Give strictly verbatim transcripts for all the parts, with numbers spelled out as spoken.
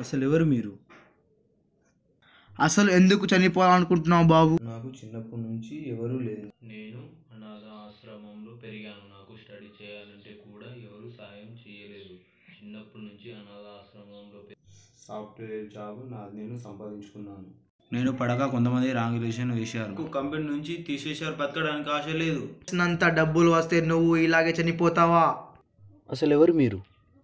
అసలు ఎవరు మీరు? అసలు ఎందుకు చనిపోవాలనుకుంటున్నావు బాబు? నాకు చిన్నప్పటి నుంచి ఎవరూ లేదు. నేను అనాథ ఆశ్రమంలో పెరిగాను. నాకు స్టడీ చేయాలంటే కూడా ఎవరు సాయం చేయలేదు. చిన్నప్పటి నుంచి అనాథ ఆశ్రమంలో సాఫ్ట్వేర్ జాబ్ నాది నేను సంపాదించుకున్నాను. నేను పడక కొంతమంది రాంగులేషన్ వేశారు. కంపెనీ నుంచి తీసేశారు. బతకడానికి ఆశ లేదు. అంత డబ్బులు వస్తే నువ్వు ఇలాగే చనిపోతావా? అసలు ఎవరు మీరు?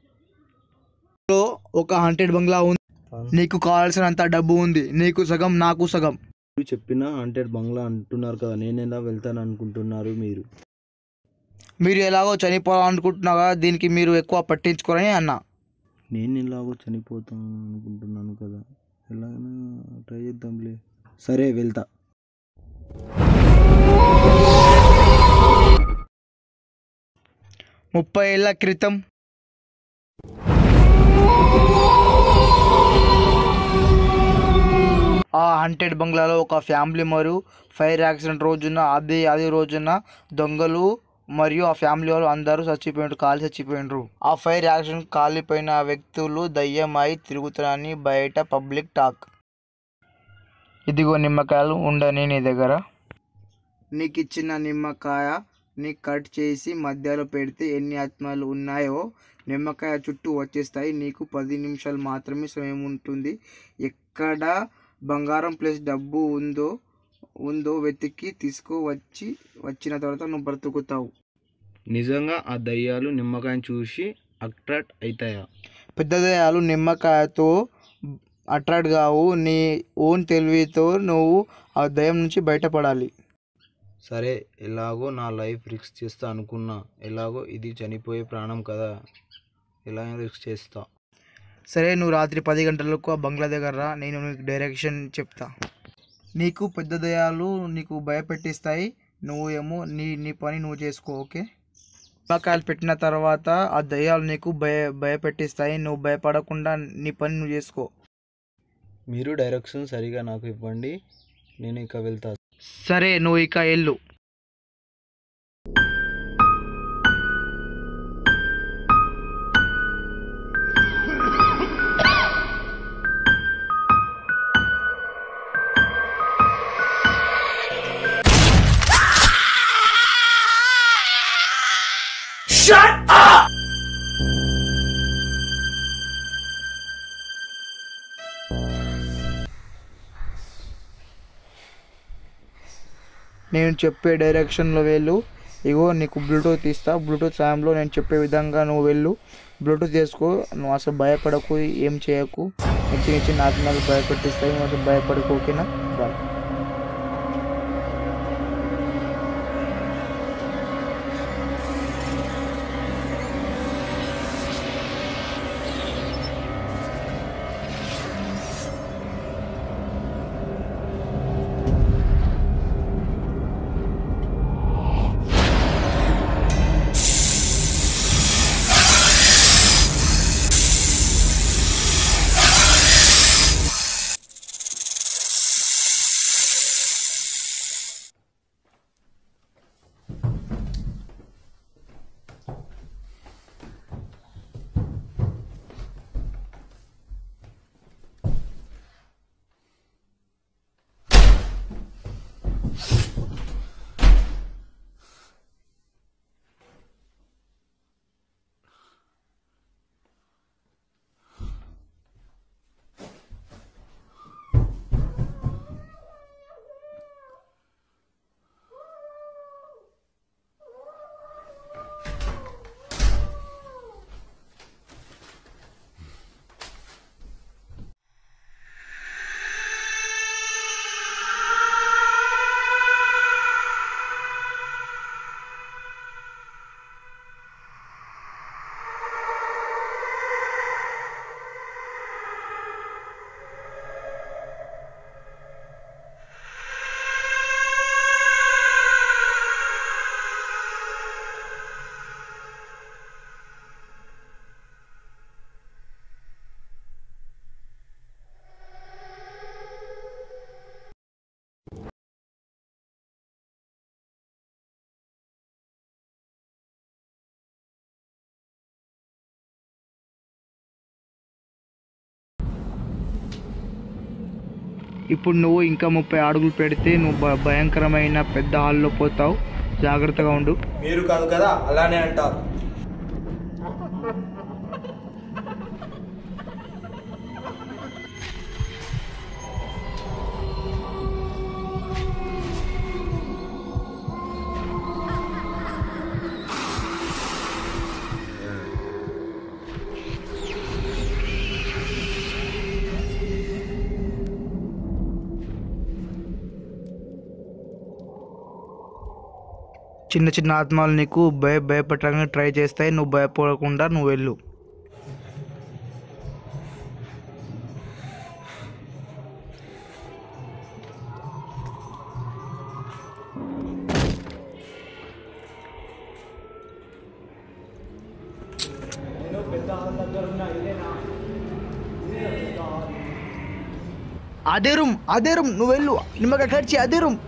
ఒక హండ్రెడ్ బంగ్లా ఉంది. నీకు కావాల్సినంత డబ్బు ఉంది. నీకు సగం, నాకు సగం. మీరు చెప్పిన హండ్రెడ్ బంగ్లా అంటున్నారు కదా, నేను ఎలా వెళ్తాను అనుకుంటున్నారు మీరు? మీరు ఎలాగో చనిపోవాలనుకుంటున్నావు కదా, దీనికి మీరు ఎక్కువ పట్టించుకోరని అన్నా. నేను ఎలాగో చనిపోతాను అనుకుంటున్నాను కదా, ఎలాగైనా ట్రై చేద్దాంలే. సరే వెళ్తా. ముప్పై ఏళ్ళ క్రితం ఆ హంటెడ్ బంగ్లాలో ఒక ఫ్యామిలీ మరియు ఫైర్ యాక్సిడెంట్ రోజున అదే అదే రోజున దొంగలు మరియు ఆ ఫ్యామిలీ వాళ్ళు అందరూ చచ్చిపోయినారు, కాలి చచ్చిపోయినారు. ఆ ఫైర్ యాక్సిడెంట్ కాలిపోయిన వ్యక్తులు దయ్యమై తిరుగుతారని బయట పబ్లిక్ టాక్. ఇదిగో నిమ్మకాయలు ఉండని నీ దగ్గర. నీకు ఇచ్చిన నిమ్మకాయ ని కట్ చేసి మధ్యలో పెడితే ఎన్ని ఆత్మలు ఉన్నాయో నిమ్మకాయ చుట్టూ వచ్చేస్తాయి. నీకు పది నిమిషాలు మాత్రమే సమయం ఉంటుంది. ఎక్కడ బంగారం ప్లస్ డబ్బు ఉందో ఉందో వెతికి తీసుకువచ్చి వచ్చిన తర్వాత నువ్వు బ్రతుకుతావు. నిజంగా ఆ దయ్యాలు నిమ్మకాయని చూసి అట్రాక్ట్ అవుతాయా? పెద్ద దయ్యాలు నిమ్మకాయతో అట్రాక్ట్ కావు. నీ ఓన్ తెలివితో నువ్వు ఆ దయ్యం నుంచి బయటపడాలి. సరే, ఎలాగో నా లైఫ్ రిస్క్ చేస్తా అనుకున్నా. ఎలాగో ఇది చనిపోయే ప్రాణం కదా, ఎలా రిస్క్ చేస్తా. సరే, నువ్వు రాత్రి పది గంటలకు ఆ బంగ్లా దగ్గర రా. నేను నీకు డైరెక్షన్ చెప్తా. నీకు పెద్ద దయ్యాలు నీకు భయపెట్టిస్తాయి. నువ్వు ఏమో నీ నీ పని నువ్వు చేసుకో. ఓకే, నిమ్మకాయలు పెట్టిన తర్వాత ఆ దయ్యాలు నీకు భయ భయపెట్టిస్తాయి. నువ్వు భయపడకుండా నీ పని నువ్వు చేసుకో. మీరు డైరెక్షన్ సరిగా నాకు ఇవ్వండి, నేను ఇక వెళ్తా. సరే, నువ్వు ఇక వెళ్ళు. నేను చెప్పే డైరెక్షన్లో వెళ్ళు. ఇగో నీకు బ్లూటూత్ ఇస్తా. బ్లూటూత్ సాయంలో నేను చెప్పే విధంగా నువ్వు వెళ్ళు. బ్లూటూత్ చేసుకో. నువ్వు అసలు భయపడకు, ఏం చేయకు. చిన్న చిన్న ఆత్మలు భయపెట్టిస్తాయి. నువ్వు అసలు భయపడకు. ఓకేనా? బాయ్. ఇప్పుడు నువ్వు ఇంకా ముప్పై అడుగులు పెడితే నువ్వు భ- భయంకరమైన పెద్ద హాల్లో పోతావు, జాగ్రత్తగా ఉండు. మీరు కాదు కదా అలానే అంటారు. చిన్న చిన్న ఆత్మలు నీకు భయ భయపెట్టడానికి ట్రై చేస్తాయి, నువ్వు భయపడకుండా నువ్వు వెళ్ళు. అదే రూమ్ అదే రూమ్ నువ్వు వెళ్ళు, నిమ్మకాయ కడిచి అదే రూమ్.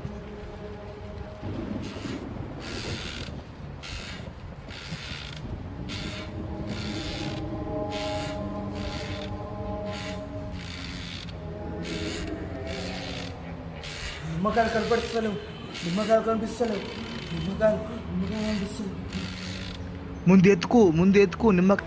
నిమ్మకాయలు కనపడిస్తలేవు, నిమ్మకాయలు కనిపిస్తలేవు, నిమ్మకాయలు నిమ్మకాయలు కనిపిస్తలేవు. ముందు ఎత్తుకు ముందు ఎత్తుకు నిమ్మకాయ.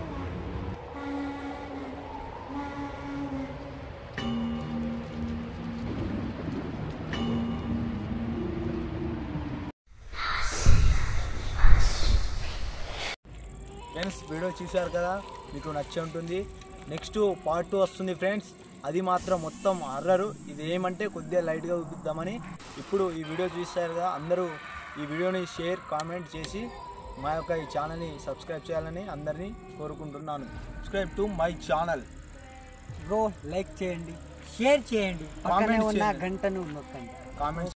ఫ్రెండ్స్ వీడియో చూశారు కదా, మీకు నచ్చే ఉంటుంది. నెక్స్ట్ పార్ట్ టూ వస్తుంది ఫ్రెండ్స్, అది మాత్రం మొత్తం హర్రరు. ఇది ఏమంటే కొద్దిగా లైట్గా చూపిద్దామని. ఇప్పుడు ఈ వీడియో చూశారు కదా, అందరూ ఈ వీడియోని షేర్ కామెంట్ చేసి మా యొక్క ఈ ఛానల్ని సబ్స్క్రైబ్ చేయాలని అందరినీ కోరుకుంటున్నాను. Subscribe to my channel. Bro like చేయండి, షేర్ చేయండి, పక్కనే ఉన్న గంటను నొక్కండి. కామెంట్స్